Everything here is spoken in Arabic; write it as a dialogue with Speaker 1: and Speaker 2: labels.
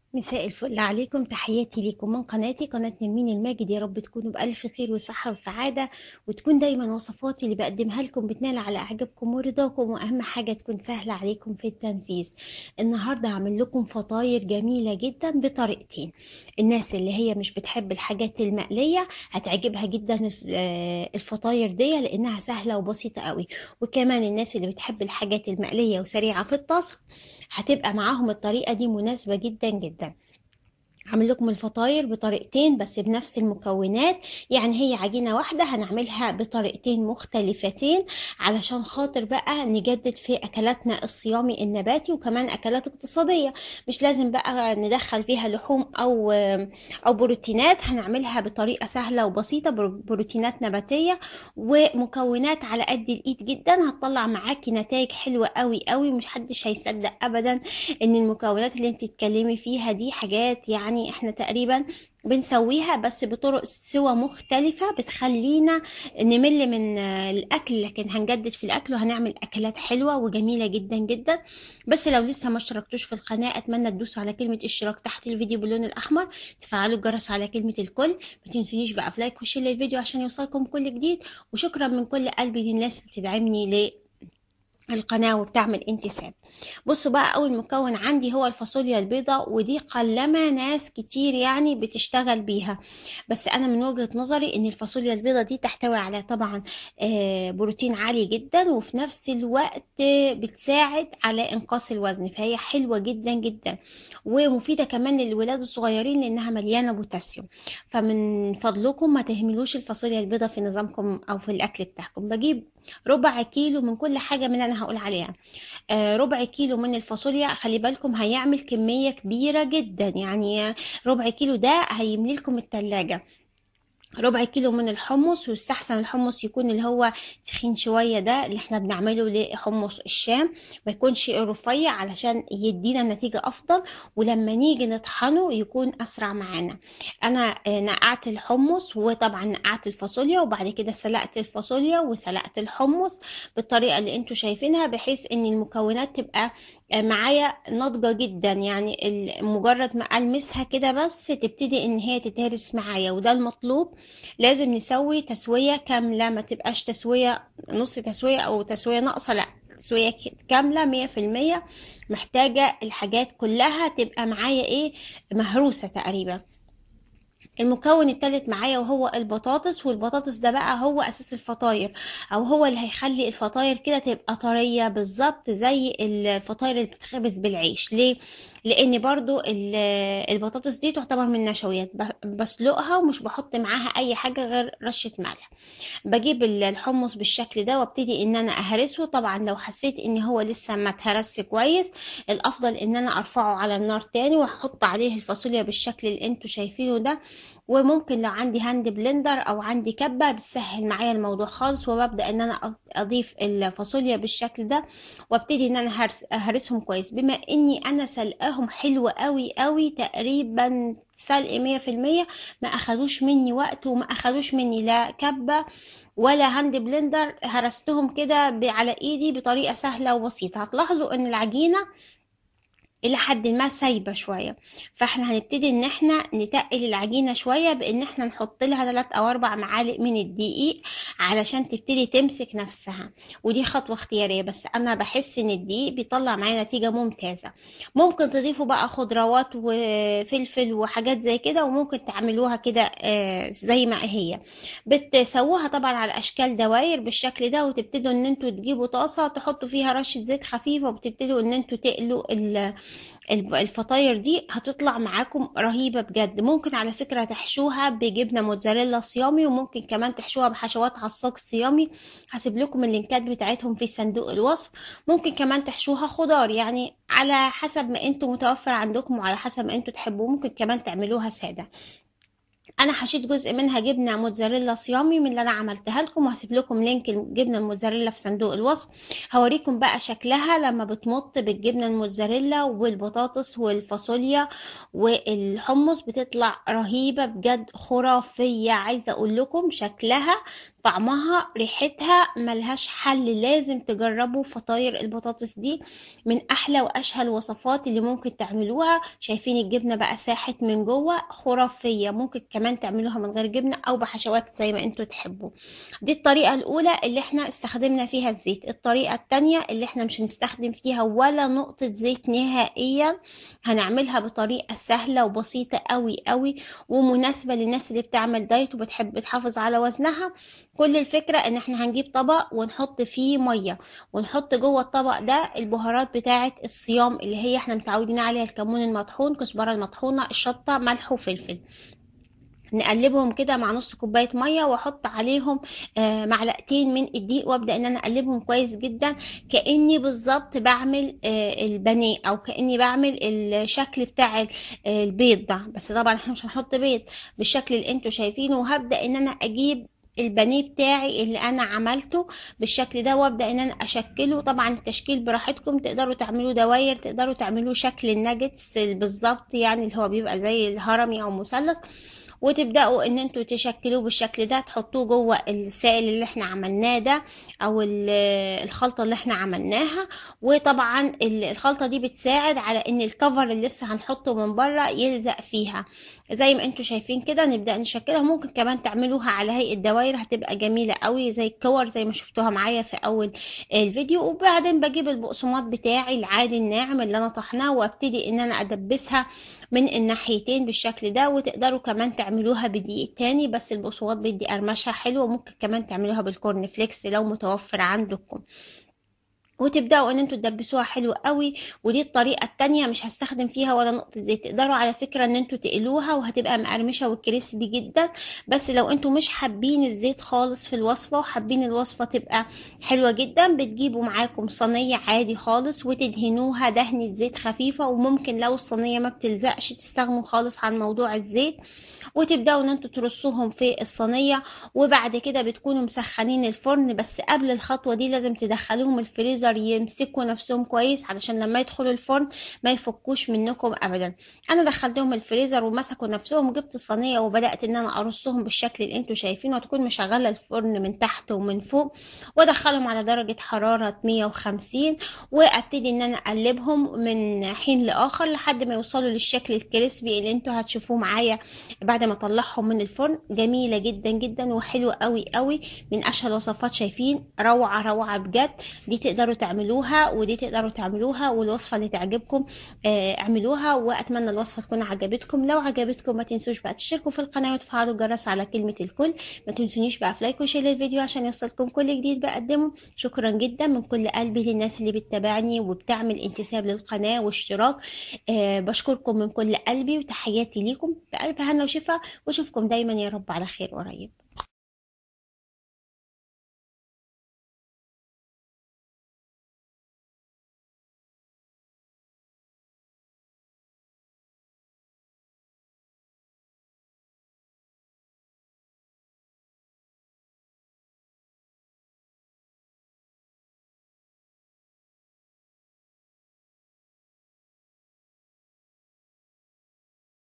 Speaker 1: مساء الفل عليكم، تحياتي ليكم من قناة نرمين الماجد. يا رب تكونوا بألف خير وصحة وسعادة، وتكون دايما وصفاتي اللي بقدمها لكم بتنال على إعجابكم ورضاكم، وأهم حاجة تكون سهلة عليكم في التنفيذ. النهاردة هعمل لكم فطاير جميلة جدا بطريقتين. الناس اللي هي مش بتحب الحاجات المقلية هتعجبها جدا الفطاير دي، لأنها سهلة وبسيطة قوي. وكمان الناس اللي بتحب الحاجات المقلية وسريعة في الطبخ هتبقى معاهم الطريقة دي مناسبة جدا جدا. هعمل لكم الفطاير بطريقتين بس بنفس المكونات، يعني هي عجينة واحدة هنعملها بطريقتين مختلفتين علشان خاطر بقى نجدد في أكلاتنا الصيامي النباتي وكمان أكلات اقتصادية. مش لازم بقى ندخل فيها لحوم أو بروتينات، هنعملها بطريقة سهلة وبسيطة، بروتينات نباتية ومكونات على قد الإيد جدا. هتطلع معاكي نتائج حلوة قوي قوي، مش حدش هيصدق أبدا ان المكونات اللي انت تتكلمي فيها دي حاجات يعني احنا تقريبا بنسويها بس بطرق سوى مختلفة بتخلينا نمل من الأكل، لكن هنجدد في الأكل وهنعمل أكلات حلوة وجميلة جدا جدا. بس لو لسه ما اشتركتوش في القناة أتمنى تدوسوا على كلمة اشتراك تحت الفيديو باللون الأحمر، تفعلوا الجرس على كلمة الكل، ما تنسونيش بقى في لايك وشير للفيديو عشان يوصلكم كل جديد. وشكرا من كل قلبي للناس اللي بتدعمني القناة وبتعمل انتساب. بصوا بقى، اول مكون عندي هو الفاصوليا البيضاء، ودي قلما ناس كتير يعني بتشتغل بيها، بس انا من وجهة نظري ان الفاصوليا البيضاء دي تحتوي على طبعا بروتين عالي جدا، وفي نفس الوقت بتساعد على انقاص الوزن، فهي حلوة جدا جدا ومفيدة كمان للولاد الصغيرين لانها مليانة بوتاسيوم. فمن فضلكم ما تهملوش الفاصوليا البيضاء في نظامكم او في الاكل بتاعكم. بجيب ربع كيلو من كل حاجة من اللي أنا هقول عليها. ربع كيلو من الفاصوليا، خلي بالكم هيعمل كمية كبيرة جدا، يعني ربع كيلو ده هيملي لكم التلاجة. ربع كيلو من الحمص، ويستحسن الحمص يكون اللي هو تخين شوية، ده اللي احنا بنعمله لحمص الشام، ما يكونش رفيع علشان يدينا نتيجة افضل، ولما نيجي نطحنه يكون اسرع معانا. انا نقعت الحمص وطبعا نقعت الفاصوليا، وبعد كده سلقت الفاصوليا وسلقت الحمص بالطريقة اللي انتوا شايفينها، بحيث ان المكونات تبقى معايا ناضجة جدا، يعني مجرد ما ألمسها كده بس تبتدي ان هي تتهرس معايا، وده المطلوب. لازم نسوي تسوية كاملة، ما تبقاش تسوية نص تسوية او تسوية ناقصة، لا تسوية كاملة 100%. محتاجة الحاجات كلها تبقى معايا ايه، مهروسة تقريبا. المكون التالت معايا وهو البطاطس، والبطاطس ده بقى هو اساس الفطاير، او هو اللي هيخلي الفطاير كده تبقى طرية بالظبط زي الفطاير اللي بتخبز بالعيش. ليه؟ لان برضو البطاطس دي تعتبر من النشويات، بسلقها ومش بحط معاها اي حاجة غير رشة ملح. بجيب الحمص بالشكل ده وابتدي ان انا اهرسه. طبعا لو حسيت ان هو لسه ما اتهرسش كويس، الافضل ان انا ارفعه على النار تاني واحط عليه الفاصوليا بالشكل اللي انتوا شايفينه ده. وممكن لو عندي هاند بلندر او عندي كبة بتسهل معايا الموضوع خالص، وببدأ ان انا اضيف الفاصوليا بالشكل ده وابتدي ان انا اهرسهم كويس. بما اني انا سلقاهم حلوة قوي قوي، تقريبا سلق 100%، ما اخدوش مني وقت وما اخدوش مني لا كبة ولا هاند بلندر، هرستهم كده على ايدي بطريقة سهلة وبسيطة. هتلاحظوا ان العجينة الى حد ما سايبه شويه، فاحنا هنبتدي ان احنا نتقل العجينه شويه بان احنا نحط لها 3 او 4 معالق من الدقيق علشان تبتدي تمسك نفسها. ودي خطوه اختياريه، بس انا بحس ان الدقيق بيطلع معايا نتيجه ممتازه. ممكن تضيفوا بقى خضروات وفلفل وحاجات زي كده، وممكن تعملوها كده زي ما هي. بتسووها طبعا على اشكال دواير بالشكل ده، وتبتدوا ان انتوا تجيبوا طاسه تحطوا فيها رشه زيت خفيفه، وبتبتدوا ان انتوا تقلوا الفطاير دي. هتطلع معاكم رهيبة بجد. ممكن على فكرة تحشوها بجبنة موتزاريلا صيامي، وممكن كمان تحشوها بحشوات عصاق صيامي، هسيب لكم اللينكات بتاعتهم في صندوق الوصف. ممكن كمان تحشوها خضار، يعني على حسب ما انتوا متوفر عندكم وعلى حسب ما انتوا تحبوا. ممكن كمان تعملوها سادة. انا حشيت جزء منها جبنه موتزاريلا صيامي من اللي انا عملتها لكم، وهسيب لكم لينك الجبنه الموتزاريلا في صندوق الوصف. هوريكم بقى شكلها لما بتمط بالجبنه الموتزاريلا والبطاطس والفاصوليا والحمص، بتطلع رهيبه بجد، خرافيه. عايزه اقول لكم شكلها طعمها ريحتها ملهاش حل، لازم تجربوا فطاير البطاطس دي، من احلى واشهى الوصفات اللي ممكن تعملوها. شايفين الجبنه بقى ساحت من جوه، خرافيه. ممكن كمان تعملوها من غير جبنه او بحشوات زي ما انتوا تحبوا. دي الطريقه الاولى اللي احنا استخدمنا فيها الزيت. الطريقه التانية اللي احنا مش هنستخدم فيها ولا نقطه زيت نهائيا، هنعملها بطريقه سهله وبسيطه قوي قوي، ومناسبه للناس اللي بتعمل دايت وبتحب تحافظ على وزنها. كل الفكرة ان احنا هنجيب طبق ونحط فيه مية، ونحط جوه الطبق ده البهارات بتاعة الصيام اللي هي احنا متعودين عليها: الكمون المطحون، كزبرة المطحونة، الشطة، ملح وفلفل. نقلبهم كده مع نص كوباية مية، واحط عليهم معلقتين من الدقيق، وابدأ ان انا اقلبهم كويس جدا، كأني بالظبط بعمل البانيه، او كأني بعمل الشكل بتاع البيض ده. بس طبعا احنا مش هنحط بيض بالشكل اللي انتوا شايفينه. وهبدأ ان انا اجيب البانيه بتاعي اللي انا عملته بالشكل ده، وابدا ان انا اشكله. طبعا التشكيل براحتكم، تقدروا تعملوه دواير، تقدروا تعملوه شكل الناجتس بالظبط، يعني اللي هو بيبقى زي الهرمي او مثلث. وتبداوا ان انتوا تشكلوه بالشكل ده، تحطوه جوه السائل اللي احنا عملناه ده، او الخلطه اللي احنا عملناها. وطبعا الخلطه دي بتساعد على ان الكفر اللي لسه هنحطه من بره يلزق فيها. زي ما انتوا شايفين كده نبدا نشكلها. ممكن كمان تعملوها على هيئه دواير، هتبقى جميله قوي زي الكور زي ما شفتوها معايا في اول الفيديو. وبعدين بجيب البقسماط بتاعي العادي الناعم اللي انا طحناه، وابتدي ان انا ادبسها من الناحيتين بالشكل ده. وتقدروا كمان تعملوها بدقيق تاني، بس البقسماط بيدي قرمشة حلوة. ممكن كمان تعملوها بالكورن فليكس لو متوفر عندكم، وتبداوا ان انتوا تدبسوها حلو قوي. ودي الطريقه التانية، مش هستخدم فيها ولا نقطه زيت. تقدروا على فكره ان انتوا تقلوها وهتبقى مقرمشه وكريسبي جدا. بس لو انتوا مش حابين الزيت خالص في الوصفه، وحابين الوصفه تبقى حلوه جدا، بتجيبوا معاكم صينيه عادي خالص وتدهنوها دهنه زيت خفيفه. وممكن لو الصينيه ما بتلزقش تستغنوا خالص عن موضوع الزيت، وتبداوا ان انتوا ترصوهم في الصينيه. وبعد كده بتكونوا مسخنين الفرن، بس قبل الخطوه دي لازم تدخلوهم الفريزر يمسكوا نفسهم كويس، علشان لما يدخلوا الفرن ما يفكوش منكم ابدا. انا دخلتهم الفريزر ومسكوا نفسهم، جبت الصينيه وبدات ان انا ارصهم بالشكل اللي انتوا شايفينه. هتكون مشغله الفرن من تحت ومن فوق، وادخلهم على درجه حراره 150، وابتدي ان انا اقلبهم من حين لاخر لحد ما يوصلوا للشكل الكريسبي اللي انتوا هتشوفوه معايا بعد ما اطلعهم من الفرن. جميله جدا جدا وحلوه قوي قوي، من اشهى الوصفات. شايفين روعه روعه بجد. دي تقدروا تعملوها ودي تقدروا تعملوها، والوصفه اللي تعجبكم اعملوها. واتمنى الوصفه تكون عجبتكم. لو عجبتكم ما تنسوش بقى تشتركوا في القناه وتفعلوا الجرس على كلمه الكل. ما تنسونيش بقى في لايك وشير للفيديو عشان يوصلكم كل جديد بقدمه. شكرا جدا من كل قلبي للناس اللي بتتابعني وبتعمل انتساب للقناه واشتراك. بشكركم من كل قلبي، وتحياتي ليكم بألف هنا وشفا، واشوفكم دايما يا رب على خير قريب.